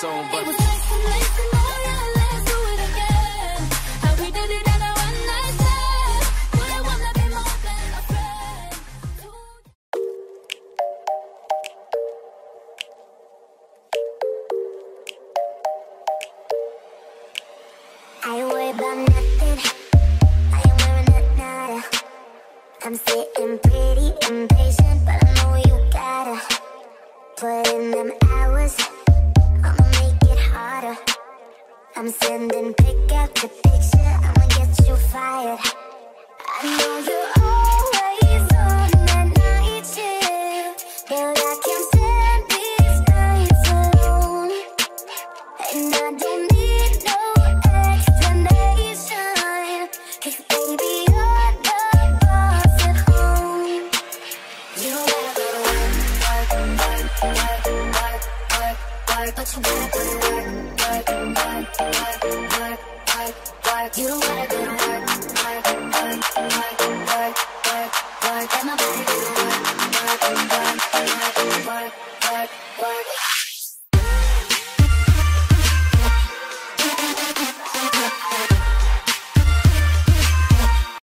soon, but I ain't worried about nothing. I ain't wearing a nada. I'm sitting pretty impatient, but I know you gotta put in them hours. I'ma make it harder. I'm sending pick after picture. I'ma get you fired. I know you're always on that night shift, but I can't stand these nights alone. And I don't need no explanation, 'cause baby, you're the boss at home. You don't gotta go to work, work, work, work, work, work, but you gotta go to work, work, work, work, work, work, work. You don't gotta go to work, work, work, work, work, work, work. Let my body do the work.